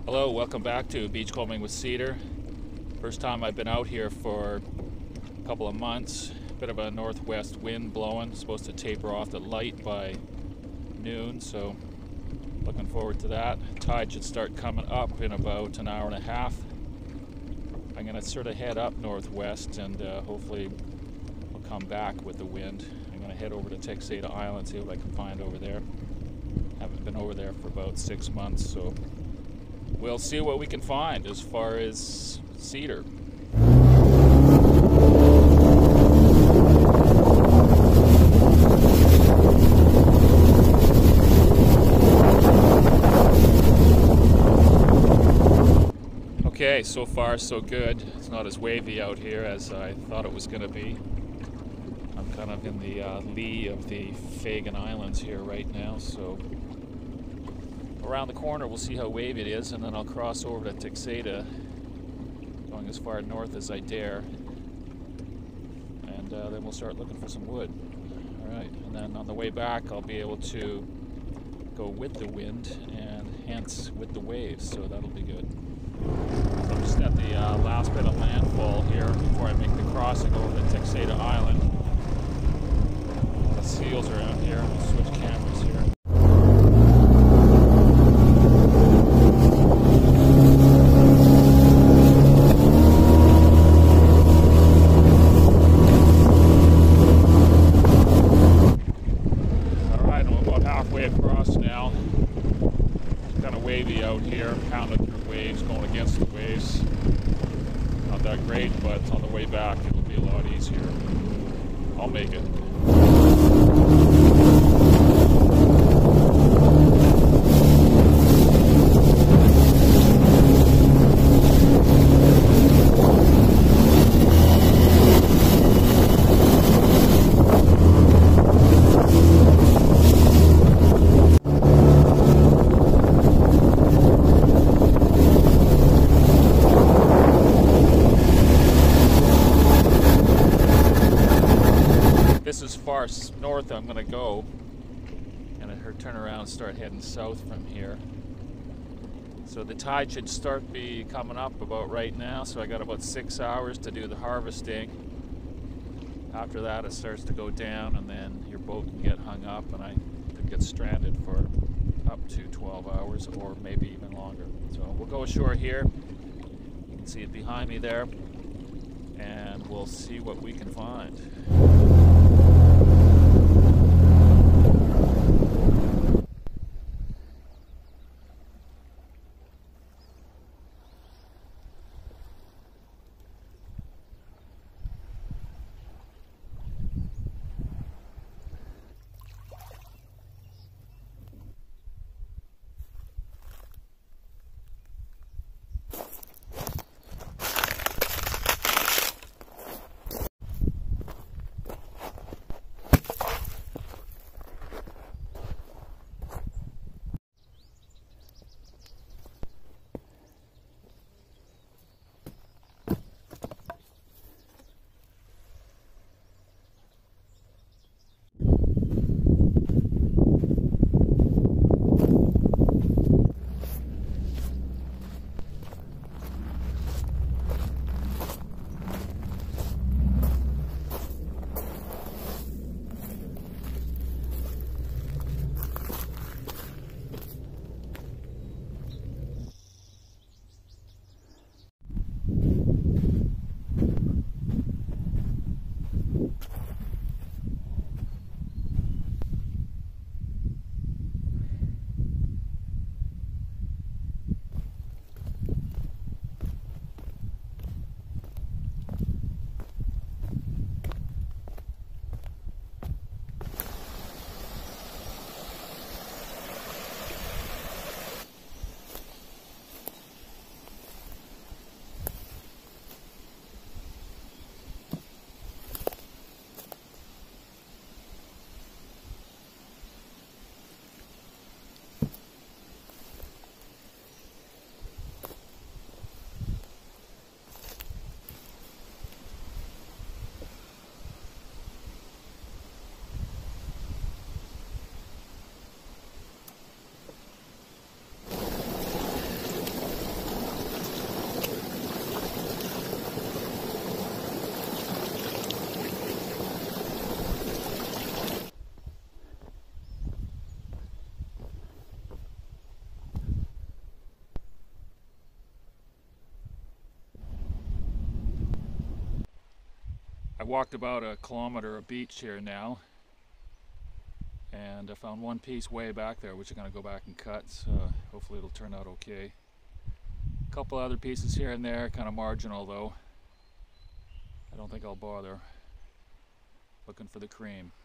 Hello, welcome back to Beachcombing with Cedar. First time I've been out here for a couple of months. Bit of a northwest wind blowing, supposed to taper off the light by noon, so looking forward to that. Tide should start coming up in about an hour and a half. I'm going to sort of head up northwest and hopefully I'll come back with the wind. I'm going to head over to Cedar Island, see what I can find over there. Haven't been over there for about 6 months, so we'll see what we can find as far as Cedar. Okay, so far so good. It's not as wavy out here as I thought it was going to be. I'm kind of in the lee of the Fagan Islands here right now, so around the corner we'll see how wavy it is, and then I'll cross over to Cedar, going as far north as I dare, and then we'll start looking for some wood. Alright, and then on the way back I'll be able to go with the wind and hence with the waves, so that'll be good. So I'm just at the last bit of landfall here before I make the crossing over to Cedar Island. The seals around here. I'll switch cameras here. Alright, I'm about halfway across now. It's kind of wavy out here, pounding through waves, going against the waves. Not that great, but on the way back it'll be a lot easier. I'll make it. This is far north I'm going to go, and turn around and start heading south from here. So the tide should start be coming up about right now, so I got about 6 hours to do the harvesting. After that it starts to go down, and then your boat can get hung up and I could get stranded for up to 12 hours or maybe even longer. So we'll go ashore here. You can see it behind me there, and we'll see what we can find. I walked about a kilometer of beach here now, and I found one piece way back there which I'm going to go back and cut, so hopefully it'll turn out okay. A couple other pieces here and there, kind of marginal though. I don't think I'll bother. Looking for the cream.